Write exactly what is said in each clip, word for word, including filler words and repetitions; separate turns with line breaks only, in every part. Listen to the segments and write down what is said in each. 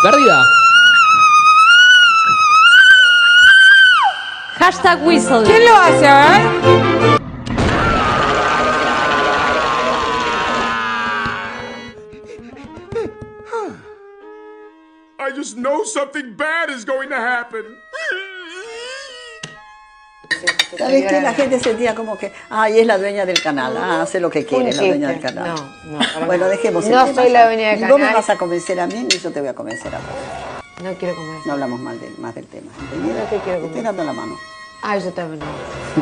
pérdida?
Hashtag whistle.
¿Quién lo hace, eh?
I just know something bad is going to happen.
¿Sabes qué? La gente sentía como que, ay, es la dueña del canal, ah, hace lo que quiere, es la dueña del canal.
No, no.
Bueno, dejemos el
No
tema.
soy la dueña del
Ni
canal.
vos me vas a convencer a mí, ni yo te voy a convencer a vos.
No quiero comer.
No hablamos mal de, más del tema, ¿entendido?
No te quiero
Te
comer.
estoy dando la mano.
Ah, yo también no.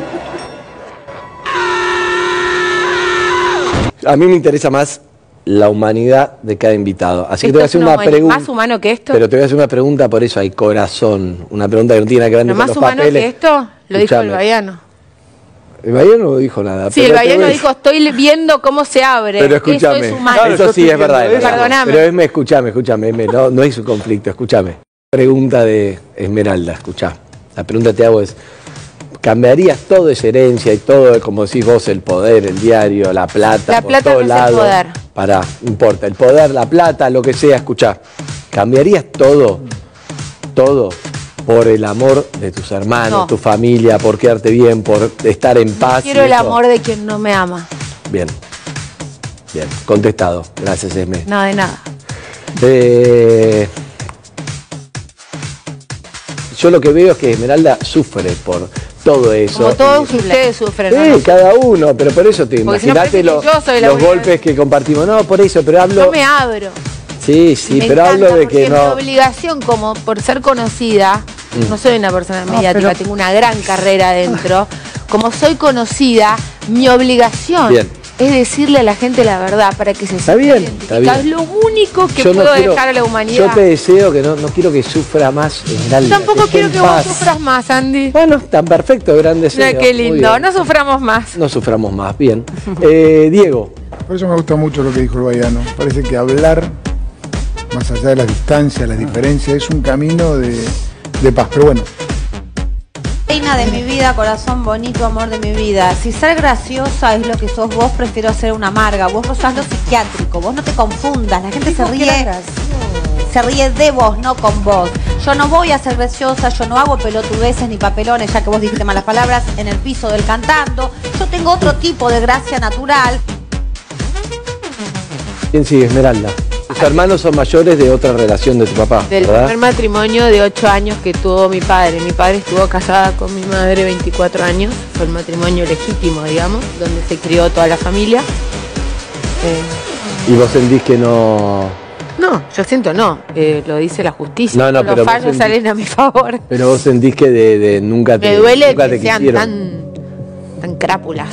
A mí me interesa más la humanidad de cada invitado. Así que te voy a hacer
¿Esto
una
es
pregunta.
más humano que esto?
Pero te voy a hacer una pregunta, por eso hay corazón. Una pregunta que no tiene nada que ver
¿Lo
con
más
los
humano
papeles.
que esto? Lo dijo
Escuchame.
el baiano.
El baiano no dijo nada.
Sí,
pero
el
te
baiano
voy a-
dijo, estoy viendo cómo se abre.
Pero escúchame.
Eso es humano.
Claro, eso sí es verdad. es verdad.
Perdóname.
Pero Esme, escúchame, escúchame. Esme, no, no es un conflicto, escúchame. Pregunta de Esmeralda, escuchá. La pregunta que te hago es, ¿cambiarías todo esa herencia y todo, como decís vos, el poder, el diario, la plata,
La
por
plata
todos
no es el
lados?
poder.
Pará, no importa. El poder, la plata, lo que sea, escuchá. ¿Cambiarías todo, todo, por el amor de tus hermanos,
No.
tu familia, por quedarte bien, por estar en paz?
Quiero
y
el
eso?
amor de quien no me ama.
Bien. Bien, contestado. Gracias, Esme.
No, de nada.
Eh, yo lo que veo es que Esmeralda sufre por todo eso.
Como todos
Y-
ustedes sufren.
Sí,
¿no?
cada uno, pero por eso te
Porque si no
imaginate
parece que
lo-
yo soy la
los
única
golpes que compartimos. No, por eso, pero hablo.
Yo me abro.
Sí, sí,
Me
pero
encanta,
hablo de
porque
que
mi
no.
obligación, como por ser conocida,
Mm.
no soy una persona mediática, tengo una gran carrera adentro. Como soy conocida, mi obligación
Bien.
es decirle a la gente la verdad para que se
Está
sienta
bien,
identificada.
está
Es
bien.
lo único que
Yo no
puedo
quiero-
dejar a la
Yo
humanidad.
te deseo que no, no quiero que sufra más Esmeralda.
Tampoco
esté
quiero
en
que vos
paz.
sufras más, Andy.
Bueno, tan perfecto, gran deseo.
Mira qué
Muy
lindo,
bien.
no suframos más.
No suframos más, bien. Eh, Diego.
Por eso me gusta mucho lo que dijo el baiano. Parece que hablar, más allá de las distancias, las diferencias, es un camino de, de paz. Pero bueno,
Reina de mi vida, corazón bonito, amor de mi vida. Si ser graciosa es lo que sos vos, prefiero ser una amarga. Vos rozás lo psiquiátrico, vos no te confundas. La gente se ríe, se ríe de vos, no con vos. Yo no voy a ser graciosa, yo no hago pelotudeces ni papelones, ya que vos dijiste malas palabras, en el piso del cantando. Yo tengo otro tipo de gracia natural.
¿Quién sigue, Esmeralda? Tus hermanos son mayores de otra relación de tu papá,
Del
¿verdad?
primer matrimonio de ocho años que tuvo mi padre. Mi padre estuvo casada con mi madre veinticuatro años. Fue el matrimonio legítimo, digamos, donde se crió toda la familia. Eh,
Y vos sentís que no...
no, yo siento no. Eh, lo dice la justicia.
No, no,
Los
pero vos
fallos
sentís-
salen a mi favor.
Pero vos sentís que de, de nunca te,
Me duele
nunca
que
te
sean
quisieron.
tan, tan crápulas.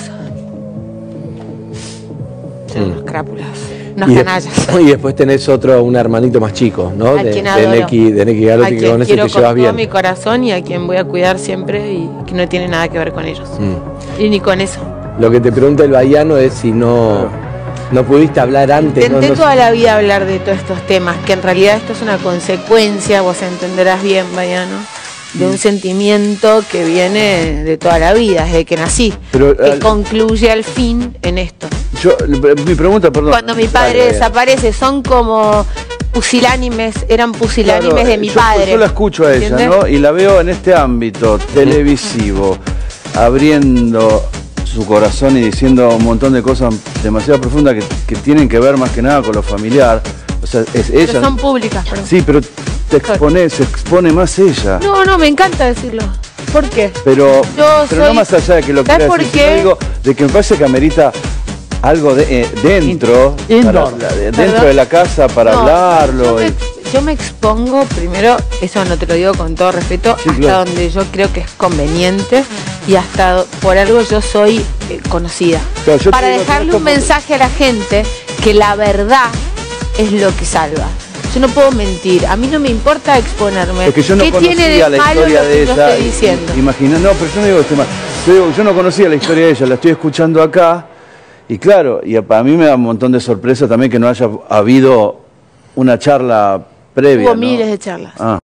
Son
Mm.
unos crápulas. Unas
Y, de-
canallas.
y después tenés otro, un hermanito más chico, ¿no?
A
De,
quien
de
adoro.
Neki, de Neki
A
Galotti, que
quien
con ese
quiero
te
con
llevas
todo
bien.
mi corazón y a quien voy a cuidar siempre y que no tiene nada que ver con ellos.
Mm.
Y ni con eso.
Lo que te pregunta el baiano es si no, no pudiste hablar antes.
Intenté
no, no-
toda la vida hablar de todos estos temas, que en realidad esto es una consecuencia, vos entenderás bien, Baiano, de un sentimiento que viene de toda la vida, desde que nací,
Pero,
que
al-
concluye al fin en esto.
Yo, mi pregunta, perdón.
Cuando mi padre
Dale,
desaparece, son como pusilánimes, eran pusilánimes
Claro,
de mi
yo,
padre.
Yo la escucho a ella,
¿Entiendes?
¿no? Y la veo en este ámbito televisivo, abriendo su corazón y diciendo un montón de cosas demasiado profundas que, que tienen que ver más que nada con lo familiar. O sea, es ella.
Pero son públicas, perdón.
Sí, pero te expone, se expone más ella.
No, no, me encanta decirlo. ¿Por qué?
Pero,
Yo
pero
soy-
no más allá de que lo
¿Sabes
quiera
por
decir,
qué?
sino digo de que me parece que amerita algo de, eh, dentro, para- de- dentro
Perdón.
de la casa para
No,
hablarlo.
Yo me,
y-
yo me expongo primero, eso no te lo digo con todo respeto,
Sí,
hasta
claro.
donde yo creo que es conveniente y hasta por algo yo soy eh, conocida.
Claro, yo te
Para
digo,
dejarle
esto
un
por-
mensaje a la gente que la verdad es lo que salva. Yo no puedo mentir, a mí no me importa exponerme.
Es que yo no
¿Qué tiene
conocía
de
la
malo
historia
lo
de
que yo
ella.
estoy diciendo?
Imagina, no, pero yo no digo que esté mal. Yo digo, yo no conocía la historia de ella, la estoy escuchando acá. Y claro, y para mí me da un montón de sorpresa también que no haya habido una charla previa.
Hubo
¿no?
miles de charlas.
Ah.